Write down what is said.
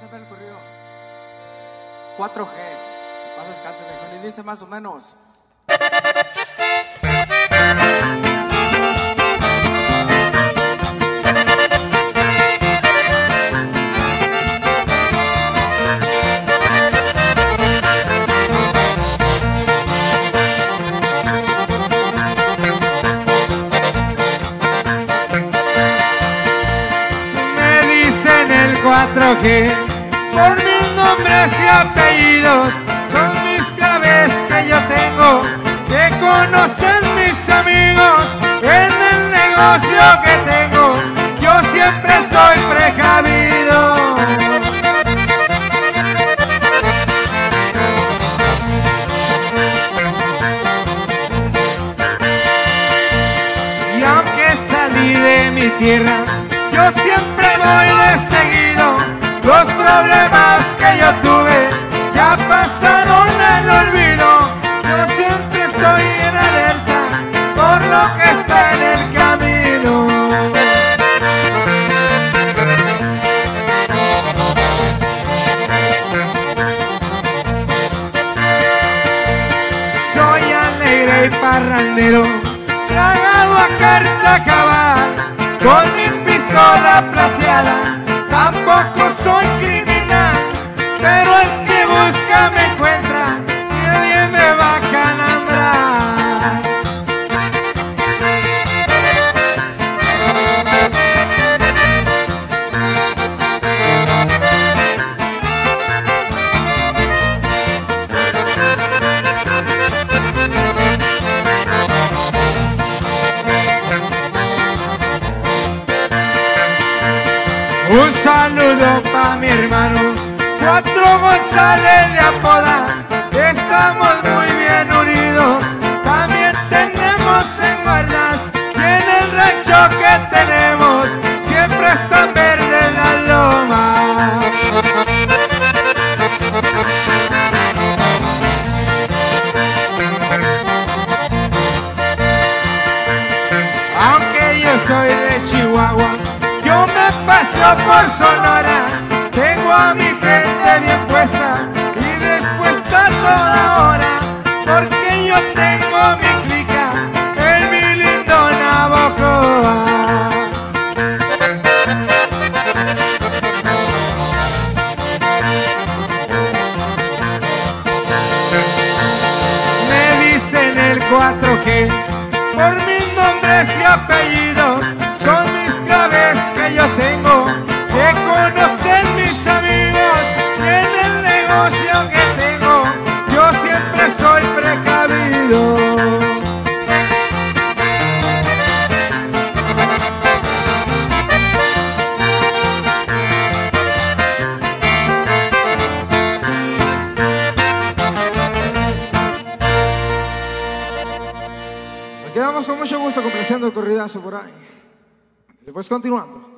siempre el corrido 4G, que paz descanse, viejo. Y dice más o menos: me dicen el 4G por mis nombres y apellidos, son mis claves que yo tengo, que conocen mis amigos. En el negocio que tengo, yo siempre soy precavido. Y aunque salí de mi tierra, yo siempre voy de seguido. Los problemas que yo tuve ya pasaron al olvido. Yo siempre estoy en alerta por lo que está en el camino. Soy alegre y parrandero, tragado a carta cabal, con mi pistola plateada. Tampoco soy criminal, pero el que busca me encuentra, y nadie me va a calambrar. Un saludo pa' mi hermano, 4 González le apodan. Estamos muy bien unidos, también tenemos en guardas. Y en el rancho que tenemos, siempre están verdes las lomas. Aunque yo soy de Chihuahua, yo me paso por Sonora, tengo a mi gente bien puesta y dispuesta a toda hora, porque yo tengo mi clica en mi lindo Navojoa. Me dicen el 4G por mis nombres y apellidos, son mis claves que yo tengo, que conocen mis amigos. Y en el negocio que tengo, yo siempre soy precavido. Nos quedamos con mucho gusto complaciendo el corridazo por ahí. Y pues continuando.